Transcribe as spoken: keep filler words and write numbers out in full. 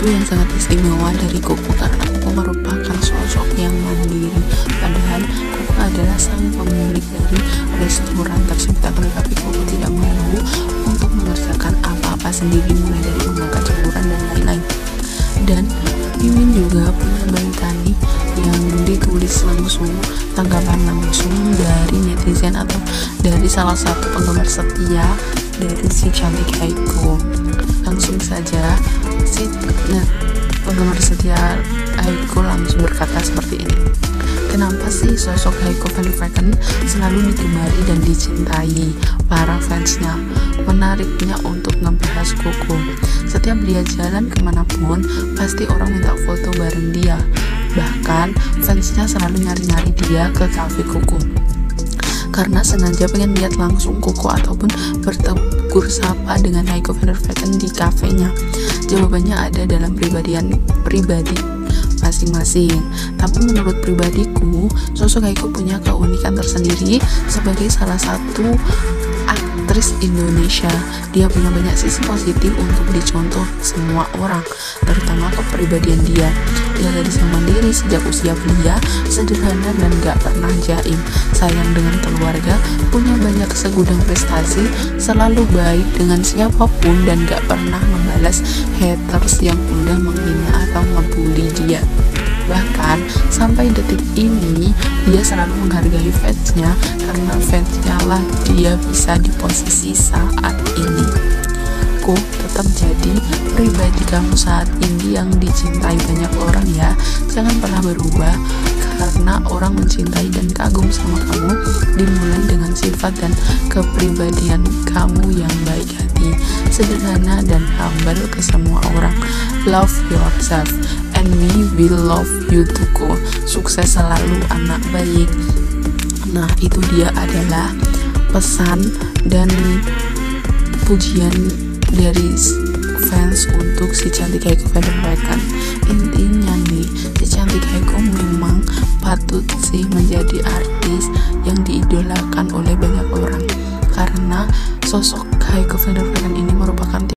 yang sangat istimewa dari Koko karena Koko merupakan sosok yang mandiri. Padahal Koko adalah sang pemilik dari restoran tersebut, tetapi Koko tidak mau untuk mengerjakan apa-apa sendiri, mulai dari mengangkat jemuran dan lain-lain. Dan Mimin juga punya balikan yang ditulis langsung, tanggapan langsung dari netizen atau dari salah satu penggemar setia dari si cantik Aiko. Langsung saja si nah, penggemar setia Aiko langsung berkata seperti ini: kenapa sih sosok Aiko Van der Vecken selalu digemari dan dicintai para fansnya? Menariknya untuk ngebahas Koko, setiap dia jalan kemanapun pasti orang minta foto bareng dia. Bahkan fansnya selalu nyari-nyari dia ke cafe Koko karena sengaja pengen lihat langsung Koko ataupun bertegur sapa dengan Aiko Van der Vecken di kafenya. Jawabannya ada dalam pribadian pribadi masing-masing. Tapi menurut pribadiku, sosok Aiko punya keunikan tersendiri sebagai salah satu aktris Indonesia. Dia punya banyak sisi positif untuk dicontoh semua orang, terutama kepribadian dia. Dia gadis yang mandiri sejak usia belia, sederhana dan gak pernah jaim, sayang dengan keluarga, punya banyak segudang prestasi, selalu baik dengan siapapun dan gak pernah membalas haters yang udah menghina atau ngebully dia. Bahkan sampai detik ini dia selalu menghargai fansnya, karena fansnya lah dia bisa di posisi saat ini. Kok tetap jadi pribadi kamu saat ini yang dicintai banyak orang ya. Jangan pernah berubah, karena orang mencintai dan kagum sama kamu dimulai dengan sifat dan kepribadian kamu yang baik hati, sederhana dan humble ke semua orang. Love yourself and we will love you too. Kok sukses selalu anak baik. Nah, itu dia adalah pesan dan pujian dari fans untuk si cantik Aiko Van der Vecken. Intinya nih, si cantik Aiko memang patut sih menjadi artis yang diidolakan oleh banyak orang, karena sosok